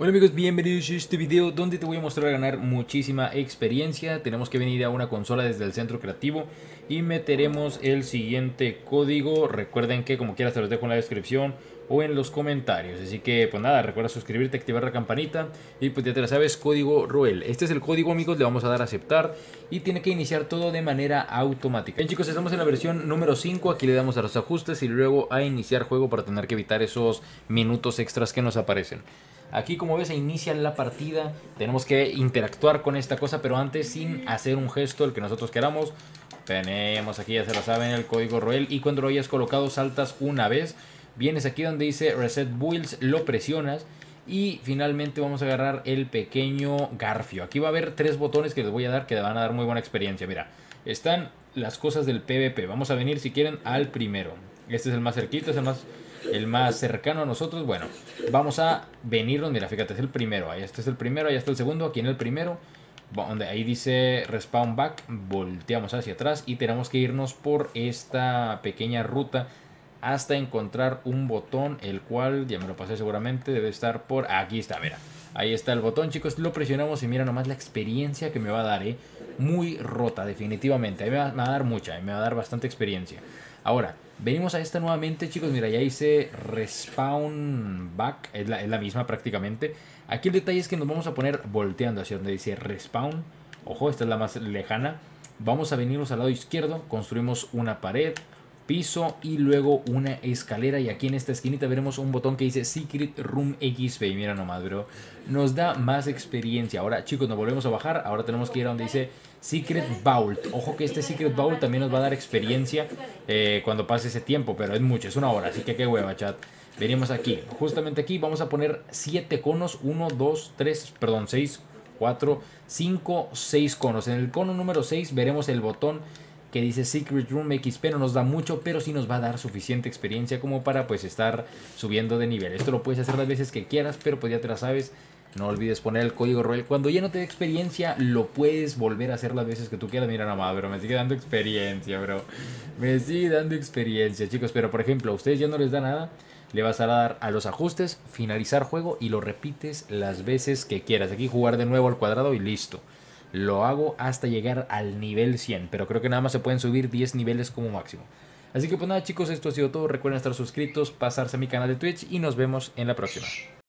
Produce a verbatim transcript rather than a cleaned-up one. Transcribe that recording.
Hola amigos, bienvenidos a este video donde te voy a mostrar a ganar muchísima experiencia. Tenemos que venir a una consola desde el centro creativo y meteremos el siguiente código. Recuerden que como quieras te los dejo en la descripción o en los comentarios. Así que pues nada, recuerda suscribirte, activar la campanita y pues ya te la sabes, código Roel. Este es el código amigos, le vamos a dar a aceptar y tiene que iniciar todo de manera automática. Bien chicos, estamos en la versión número cinco, aquí le damos a los ajustes y luego a iniciar juego para tener que evitar esos minutos extras que nos aparecen. Aquí como ves se inicia la partida, tenemos que interactuar con esta cosa, pero antes sin hacer un gesto, el que nosotros queramos. Tenemos aquí, ya se lo saben, el código Roel y cuando lo hayas colocado saltas una vez. Vienes aquí donde dice Reset Builds, lo presionas y finalmente vamos a agarrar el pequeño garfio. Aquí va a haber tres botones que les voy a dar que le van a dar muy buena experiencia. Mira, están las cosas del PvP, vamos a venir si quieren al primero. Este es el más cerquito, es el más... el más cercano a nosotros. Bueno, vamos a venirnos, mira, fíjate, es el primero, ahí este es el primero, ahí está el segundo, aquí en el primero, donde ahí dice respawn back, volteamos hacia atrás y tenemos que irnos por esta pequeña ruta hasta encontrar un botón, el cual ya me lo pasé seguramente, debe estar por aquí, está, mira, ahí está el botón chicos, lo presionamos y mira nomás la experiencia que me va a dar, eh, muy rota definitivamente, ahí me va, me va a dar mucha, me va a dar bastante experiencia. Ahora, venimos a esta nuevamente chicos, mira, ya hice respawn back, es la, es la misma prácticamente. Aquí el detalle es que nos vamos a poner volteando hacia donde dice respawn. Ojo, esta es la más lejana. Vamos a venirnos al lado izquierdo, construimos una pared, piso y luego una escalera. Y aquí en esta esquinita veremos un botón que dice Secret Room X P. Y mira nomás, bro, nos da más experiencia. Ahora chicos, nos volvemos a bajar, ahora tenemos que ir a donde dice Secret Vault. Ojo que este Secret Vault también nos va a dar experiencia eh, cuando pase ese tiempo, pero es mucho, es una hora, así que qué hueva, chat. Venimos aquí, justamente aquí vamos a poner siete conos, uno, dos, tres, perdón, seis, cuatro, cinco, seis conos. En el cono número seis veremos el botón que dice Secret Room X P. No nos da mucho, pero sí nos va a dar suficiente experiencia como para pues estar subiendo de nivel. Esto lo puedes hacer las veces que quieras, pero pues ya te la sabes. No olvides poner el código Roel. Cuando ya no te dé experiencia, lo puedes volver a hacer las veces que tú quieras. Mira nomás, bro, me sigue dando experiencia, bro. Me sigue dando experiencia, chicos. Pero, por ejemplo, a ustedes ya no les da nada. Le vas a dar a los ajustes, finalizar juego y lo repites las veces que quieras. Aquí jugar de nuevo al cuadrado y listo. Lo hago hasta llegar al nivel cien. Pero creo que nada más se pueden subir diez niveles como máximo. Así que pues nada chicos, esto ha sido todo. Recuerden estar suscritos, pasarse a mi canal de Twitch y nos vemos en la próxima.